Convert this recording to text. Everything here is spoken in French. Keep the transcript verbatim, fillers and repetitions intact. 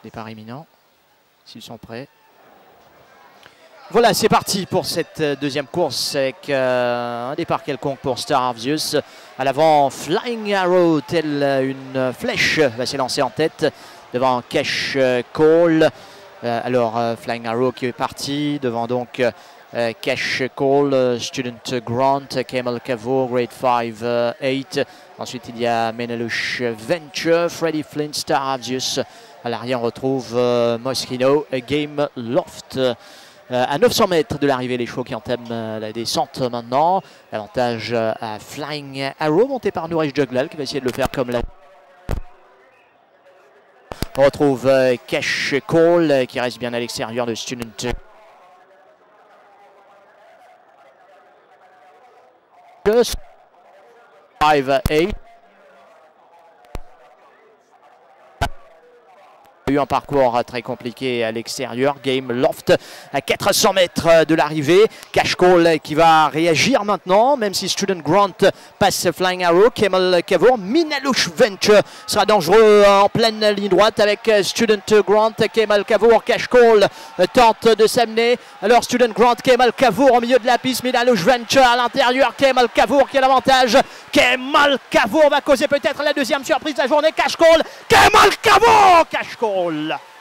Départ imminent, s'ils sont prêts. Voilà, c'est parti pour cette deuxième course avec euh, un départ quelconque pour Star of Zeus. À l'avant, Flying Arrow, telle une flèche, va s'élancer en tête devant Cash Call. Euh, alors, euh, Flying Arrow qui est parti, devant donc euh, Cash Call, euh, Student Grant, Camel Cavour, Grade cinq huit. Ensuite, il y a Menelush Venture, Freddy Flint, Star of Zeus. À l'arrière, on retrouve euh, Moschino, Game Loft. Euh, à neuf cents mètres de l'arrivée, les chevaux qui entament euh, la descente maintenant. L'avantage euh, à Flying Arrow, monté par Nouresh Juglal, qui va essayer de le faire comme la... On retrouve euh, Cash Call, euh, qui reste bien à l'extérieur de Student. cinq huit. Eu un parcours très compliqué à l'extérieur. Game Loft à quatre cents mètres de l'arrivée. Cash Call qui va réagir maintenant, même si Student Grant passe Flying Arrow. Camel Cavour, Menelush Venture sera dangereux en pleine ligne droite avec Student Grant. Camel Cavour, Cash Call tente de s'amener. Alors Student Grant, Camel Cavour au milieu de la piste. Menelush Venture à l'intérieur. Camel Cavour qui a l'avantage. Camel Cavour va causer peut-être la deuxième surprise de la journée. Cash Call, Camel Cavour, Cash Call.